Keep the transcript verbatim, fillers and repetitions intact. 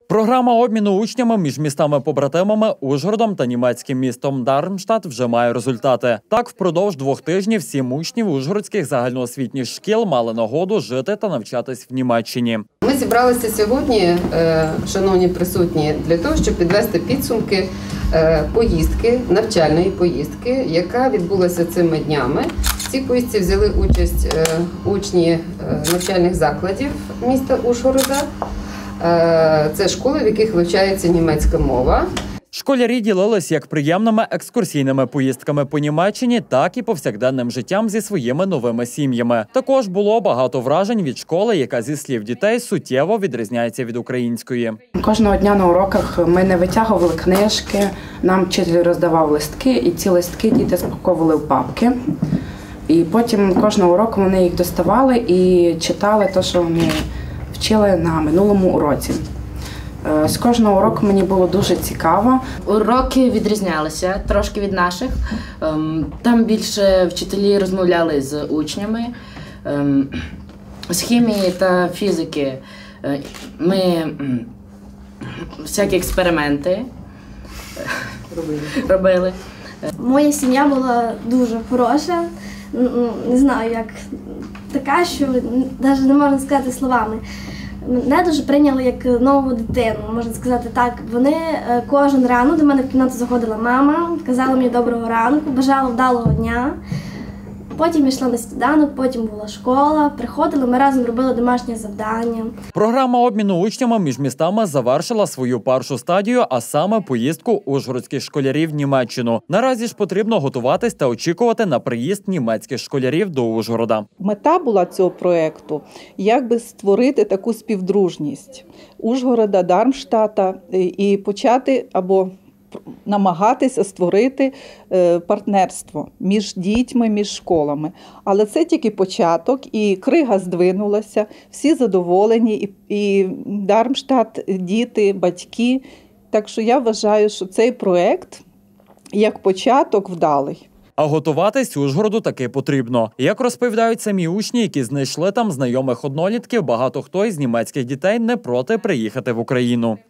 Програма обміну учнями між містами-побратимами Ужгородом та німецьким містом Дармштадт вже має результати. Так, впродовж двох тижнів сім учнів ужгородських загальноосвітніх шкіл мали нагоду жити та навчатись в Німеччині. Ми зібралися сьогодні, шановні присутні, для того, щоб підвести підсумки поїздки, навчальної поїздки, яка відбулася цими днями. В цій поїздці взяли участь учні навчальних закладів міста Ужгорода. Це школи, в яких вивчається німецька мова. Школярі ділились як приємними екскурсійними поїздками по Німеччині, так і повсякденним життям зі своїми новими сім'ями. Також було багато вражень від школи, яка, зі слів дітей, суттєво відрізняється від української. Кожного дня на уроках ми не витягували книжки, нам вчитель роздавав листки, і ці листки діти спаковували в папки. І потім кожного року вони їх доставали і читали те, що вони вчили на минулому уроці. З кожного уроку мені було дуже цікаво. Уроки відрізнялися трошки від наших. Там більше вчителі розмовляли з учнями. З хімії та фізики ми всякі експерименти робили. робили. Моя сім'я була дуже хороша. Не знаю, як така, що навіть не можна сказати словами. Мене дуже прийняли як нову дитину, можна сказати так. Вони кожен ранок до мене в кімнату заходила мама, казала мені доброго ранку, бажала вдалого дня. Потім йшла на сніданок, потім була школа, приходили, ми разом робили домашнє завдання. Програма обміну учнями між містами завершила свою першу стадію, а саме поїздку ужгородських школярів в Німеччину. Наразі ж потрібно готуватись та очікувати на приїзд німецьких школярів до Ужгорода. Мета була цього проєкту – якби створити таку співдружність Ужгорода, Дармштадта і почати або намагатися створити партнерство між дітьми, між школами. Але це тільки початок, і крига здвинулася, всі задоволені, і Дармштадт, діти, батьки. Так що я вважаю, що цей проєкт як початок вдалий. А готуватись Ужгороду таки потрібно. Як розповідають самі учні, які знайшли там знайомих однолітків, багато хто із німецьких дітей не проти приїхати в Україну.